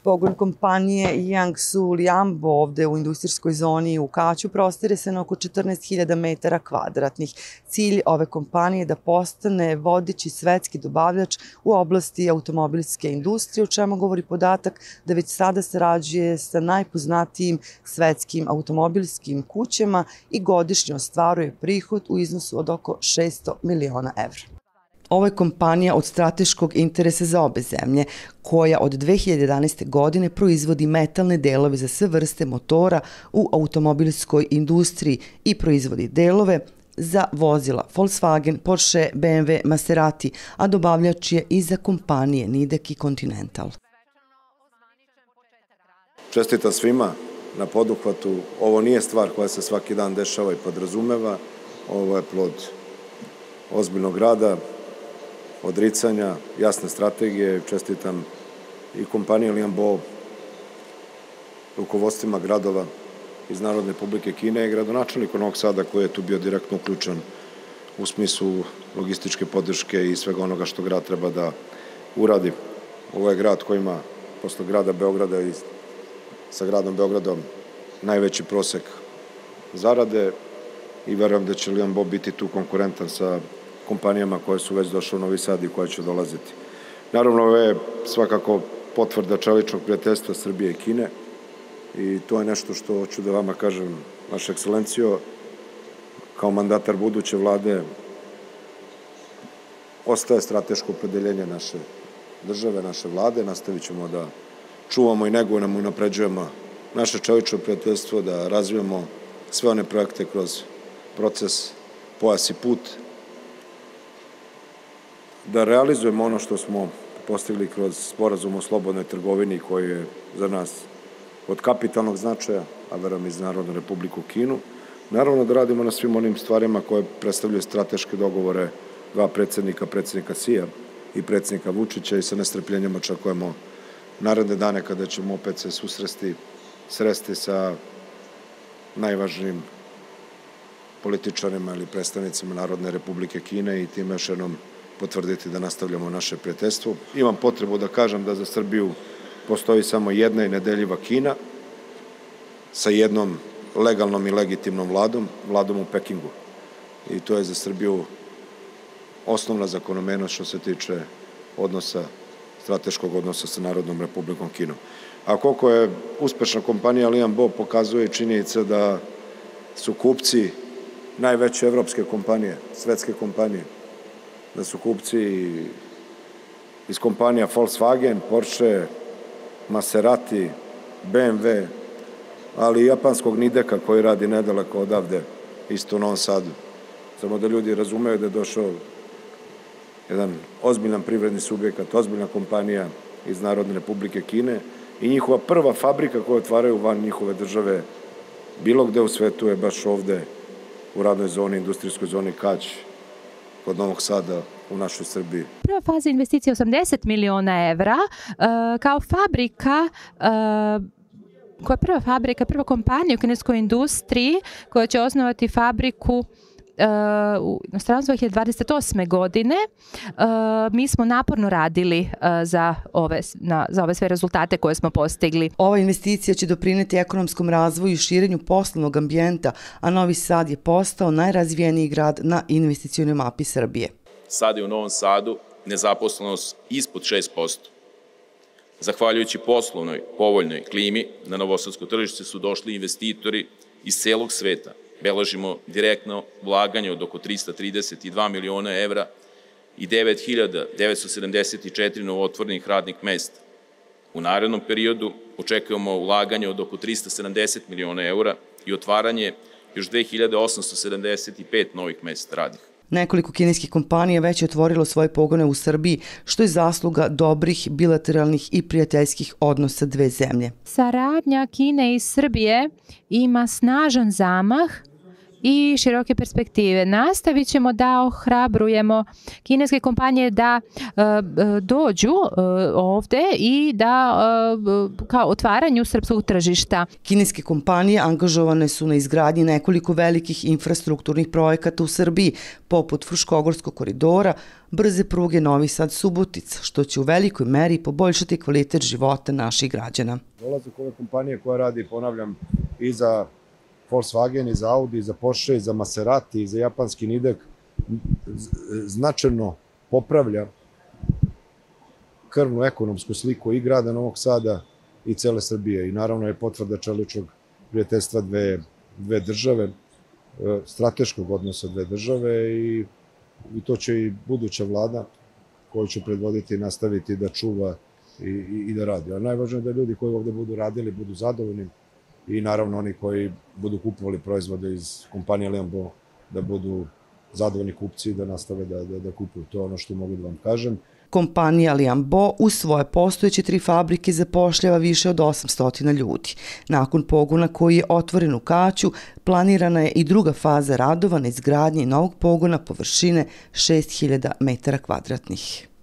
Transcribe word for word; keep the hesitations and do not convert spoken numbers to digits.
Pogon kompanije Jiangsu Lianbo ovde u industrijskoj zoni u Kaću prostire se na oko četrnaest hiljada metara kvadratnih. Cilj ove kompanije je da postane vodeći svetski dobavljač u oblasti automobilske industrije, o čemu govori podatak da već sada sarađuje sa najpoznatijim svetskim automobilskim kućama i godišnje ostvaruje prihod u iznosu od oko šesto miliona evra. Ovo je kompanija od strateškog interesa za obe zemlje, koja od dve hiljade jedanaeste. godine proizvodi metalne delove za sve vrste motora u automobilskoj industriji i proizvodi delove za vozila Volkswagen, Porsche, B M W, Maserati, a dobavljač je i za kompanije Nidek i Continental. Čestitam svima na poduhvatu. Ovo nije stvar koja se svaki dan dešava i podrazumeva. Ovo je plod ozbiljnog rada, odricanja, jasne strategije. Čestitam i kompaniji Lianbo, rukovodstvima gradova iz Narodne Republike Kine i gradonačelniku Novog Sada koji je tu bio direktno uključen u smislu logističke podrške i svega onoga što grad treba da uradi. Ovo je grad koji ima, posle grada Beograda i sa gradom Beogradom, najveći prosek zarade i verujem da će Lianbo biti tu konkurentan sa kompanijama koje su već došle u Novi Sad i koje će dolaziti. Naravno, ovo je svakako potvrda čeličnog prijateljstva Srbije i Kine i to je nešto što hoću da vama kažem, vaša ekscelencijo, kao mandatar buduće vlade, ostaje strateško opredeljenje naše države, naše vlade, nastavit ćemo da čuvamo i negujemo i unapređujemo naše čelično prijateljstvo, da razvijamo sve one projekte kroz proces Pojas i put, da realizujemo ono što smo postigli kroz sporazum o slobodnoj trgovini koji je za nas od kapitalnog značaja, a verujem i za Narodnu Republiku Kinu. Naravno da radimo na svim onim stvarima koje predstavljaju strateške dogovore dva predsednika, predsednika Sija i predsednika Vučića i sa nestrpljenjem očekujemo naredne dane kada ćemo opet se susresti, sresti sa najvažnijim političarima ili predstavnicima Narodne Republike Kine i time još jednom potvrditi da nastavljamo naše prijateljstvo. Imam potrebu da kažem da za Srbiju postoji samo jedna i nedeljiva Kina sa jednom legalnom i legitimnom vladom, vladom u Pekingu. I to je za Srbiju osnovna zakonomenost što se tiče odnosa, strateškog odnosa sa Narodnom Republikom Kinom. A koliko je uspešna kompanija Lianbo pokazuje i činjenica da su kupci najveće evropske kompanije, svetske kompanije, da su kupci iz kompanija Volkswagen, Porsche, Maserati, B M W, ali i japanskog Nideka koji radi nedaleko odavde, isto u Novom Sadu. Samo da ljudi razumeju da je došao jedan ozbiljan privredni subjekat, ozbiljna kompanija iz Narodne Republike Kine i njihova prva fabrika koju otvaraju van njihove države bilo gde u svetu je baš ovde u radnoj zoni, industrijskoj zoni Kać, kod Novog Sada u našoj Srbiji. Prva faza investicije je osamdeset miliona evra. Kao fabrika, koja je prva fabrika, prva kompanija u kineskoj industriji koja će osnovati fabriku u inostranstvu dve hiljade dvadeset osme. godine. Mi smo naporno radili za ove, na, za ove sve rezultate koje smo postigli. Ova investicija će doprineti ekonomskom razvoju i širenju poslovnog ambijenta, a Novi Sad je postao najrazvijeniji grad na investicionoj mapi Srbije. Sada je u Novom Sadu nezaposlenost ispod šest posto. Zahvaljujući poslovnoj, povoljnoj klimi, na novosadsko tržište su došli investitori iz celog sveta. Beležimo direktno ulaganje od oko trista trideset dva miliona evra i devet hiljada devetsto sedamdeset četiri novootvorenih radnih mesta. U narednom periodu očekujemo ulaganje od oko trista sedamdeset miliona evra i otvaranje još dve hiljade osamsto sedamdeset pet novih mesta radnih. Nekoliko kineskih kompanija već je otvorilo svoje pogone u Srbiji, što je zasluga dobrih bilateralnih i prijateljskih odnosa dve zemlje. Saradnja Kine i Srbije ima snažan zamah i široke perspektive. Nastavit ćemo da ohrabrujemo kineske kompanije da dođu ovde i da kao otvaranju srpskog tržišta. Kineske kompanije angažovane su na izgradnji nekoliko velikih infrastrukturnih projekata u Srbiji, poput Fruškogorskog koridora, brze pruge Novi Sad-Subotica, što će u velikoj meri poboljšati kvalitet života naših građana. Dolazak ove kompanije koja radi, ponavljam, i za Volkswagen, i za Audi, i za Porsche, i za Maserati, i za japanski Nidek, značajno popravlja krvnu ekonomsku sliku i grada Novog Sada i cele Srbije. I naravno je potvrda čeličnog prijateljstva dve, dve države, strateškog odnosa dve države i, i to će i buduća vlada koju će predvoditi i nastaviti da čuva i, i, i da radi. A najvažnije je da ljudi koji ovde budu radili budu zadovoljni i naravno oni koji budu kupovali proizvode iz kompanije Liambo da budu zadovoljni kupci i da nastave da, da, da kupuju. To je ono što mogu da vam kažem. Kompanija Liambo u svoje postojeće tri fabrike zapošljava više od osamsto ljudi. Nakon pogona koji je otvoren u Kaću, planirana je i druga faza radova na izgradnji novog pogona površine šest hiljada metara kvadratnih.